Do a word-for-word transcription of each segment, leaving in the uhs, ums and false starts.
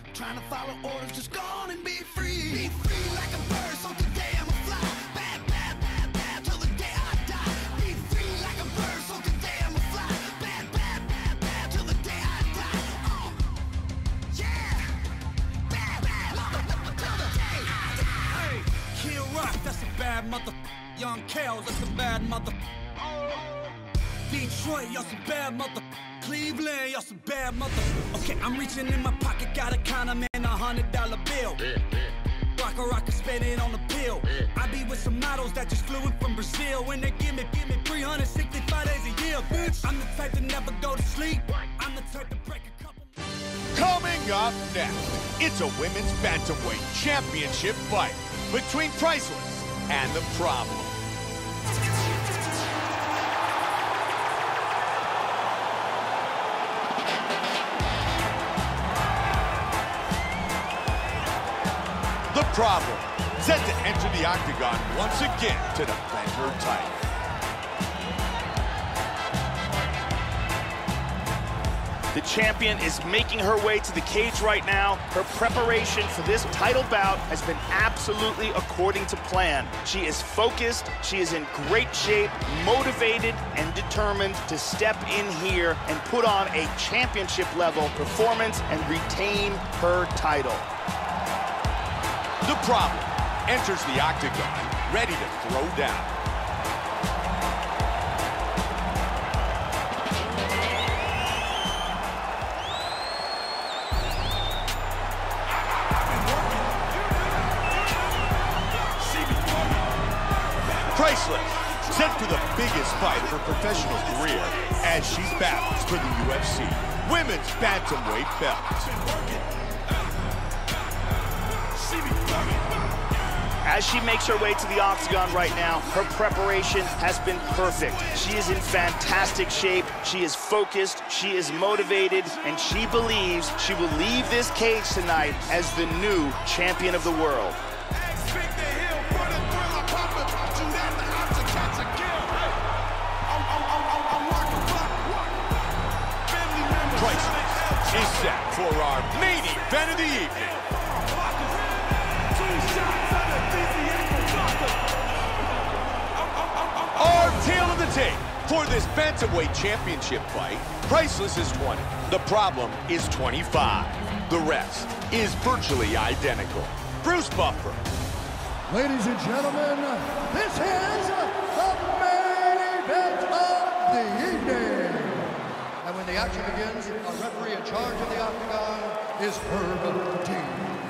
Trying to follow orders, just go on and be free. Be free like a bird, so today I'm a fly. Bad, bad, bad, bad, till the day I die. Be free like a bird, so today I'm a fly. Bad, bad, bad, bad, till the day I die. Oh, yeah. Bad, bad, mother, till the day I die. Hey, Kid Rock, that's a bad mother. Young Kales, that's a bad mother. Detroit, y'all some bad mother. Cleveland, y'all some bad mother. Okay, I'm reaching in my pocket, got a kind of man, a hundred dollar bill. Rock a rock, spend it on the pill. I be with some models that just flew in from Brazil. When they give me, give me three hundred sixty-five days a year, bitch. I'm the type to never go to sleep. I'm the type to break a couple. Coming up next, it's a women's bantamweight championship fight between Priceless and The Problem. The Problem, set to enter the octagon once again to defend her title. The champion is making her way to the cage right now. Her preparation for this title bout has been absolutely according to plan. She is focused, she is in great shape, motivated, and determined to step in here and put on a championship-level performance and retain her title. The Problem enters the octagon, ready to throw down. Priceless, set for the biggest fight of her professional career as she battles for the U F C Women's Bantamweight belt. As she makes her way to the octagon right now, her preparation has been perfect. She is in fantastic shape, she is focused, she is motivated, and she believes she will leave this cage tonight as the new champion of the world. Priceless is set for our main event of the evening. Our tale of the tape for this bantamweight championship fight. Priceless is twenty. The Problem is twenty-five. The rest is virtually identical. Bruce Buffer. Ladies and gentlemen, this is the main event of the evening. And when the action begins, a referee in charge of the octagon is Herb Dean.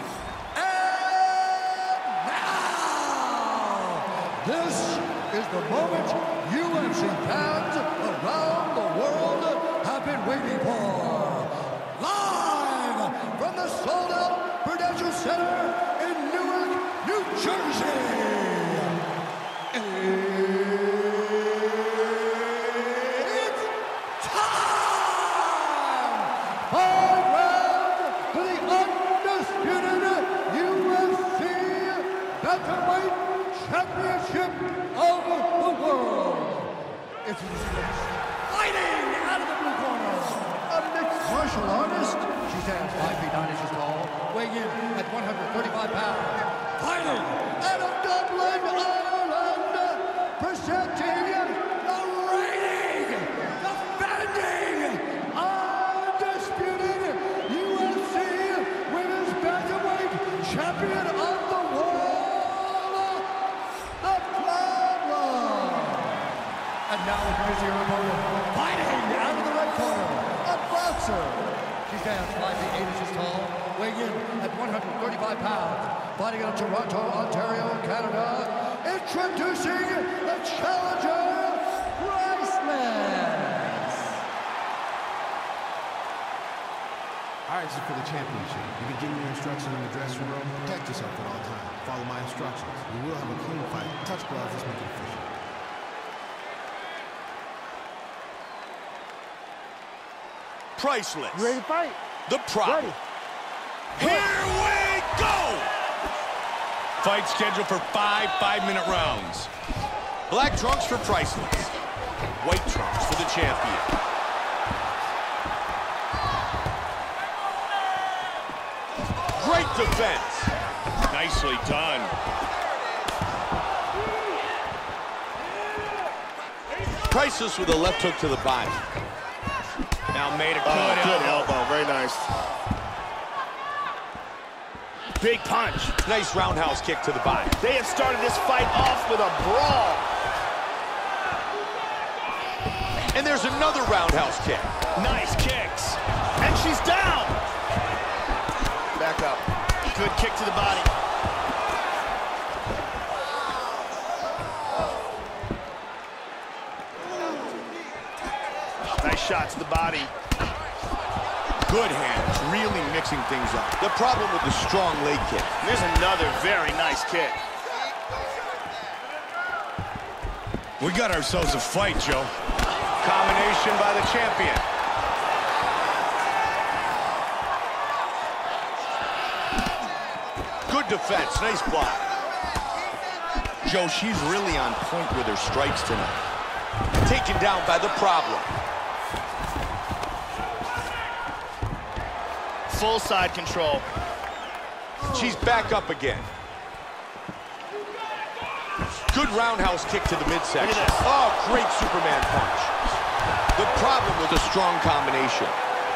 And now, this is the moment U F C fans around the world have been waiting for. Live from the sold-out Prudential Center in Newark, New Jersey. It's time! Five rounds for the undisputed U F C Bantamweight Championship of the world. It's fighting out of the blue corner, a mixed martial artist. She stands five feet nine inches tall, weighing in at one hundred thirty-five pounds. Fighting out of Dublin, Ireland, presenting the reigning, defending, undisputed U F C Women's Bantamweight Champion of the world, The Problem. And now the crazy opponent, fighting out of the right corner, a boxer. She stands five feet eight inches tall, weighing in at one hundred thirty-five pounds, fighting out of Toronto, Ontario, Canada. Introducing the challenger, Priceless. All right, this is for the championship. You can give me your instructions in the dressing room. Protect yourself at all times. Follow my instructions. We will have a clean fight. Touch gloves. Let's make it official. Priceless. You ready to fight? The Problem. Ready. Here we go! Fight scheduled for five five-minute rounds. Black trunks for Priceless. White trunks for the champion. Great defense. Nicely done. Priceless with a left hook to the body. Now made a good, oh, good elbow. elbow. Very nice. Big punch. Nice roundhouse kick to the body. They have started this fight off with a brawl. And there's another roundhouse kick. Nice kicks. And she's down. Back up. Good kick to the body. Nice shot to the body. Good hands, really mixing things up. The problem with the strong leg kick. There's another very nice kick. We got ourselves a fight, Joe. Combination by the champion. Good defense, nice block. Joe, she's really on point with her strikes tonight. Taken down by the problem. Full side control. She's back up again. Good roundhouse kick to the midsection. Look at this. Oh, great Superman punch. The problem with a strong combination.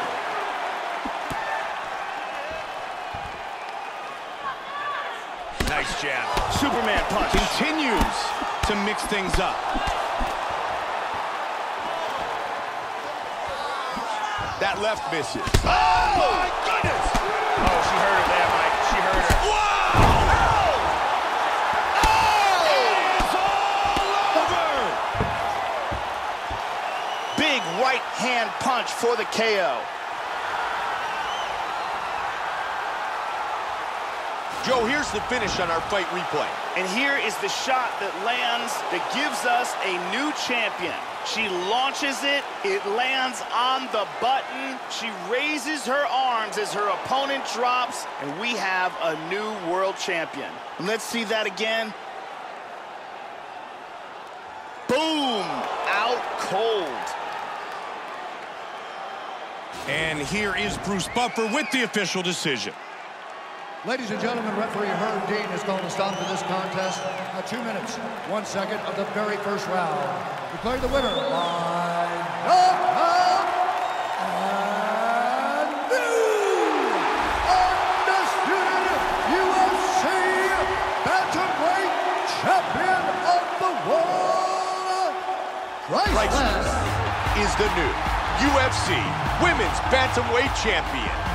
Nice jab. Superman punch. Continues to mix things up. That left misses. Oh, my goodness! Oh, she hurt her there, Mike. She hurt her. Wow! Oh! It's all over! Big right hand punch for the K O. Joe, here's the finish on our fight replay. And here is the shot that lands that gives us a new champion. She launches it, it lands on the button. She raises her arms as her opponent drops, and we have a new world champion. Let's see that again. Boom! Out cold. And here is Bruce Buffer with the official decision. Ladies and gentlemen, referee Herb Dean has called a stop to this contest at two minutes, one second of the very first round. Declaring the winner by knockout and new undisputed U F C bantamweight champion of the world, Priceless Priceless. is the new U F C Women's Bantamweight Champion.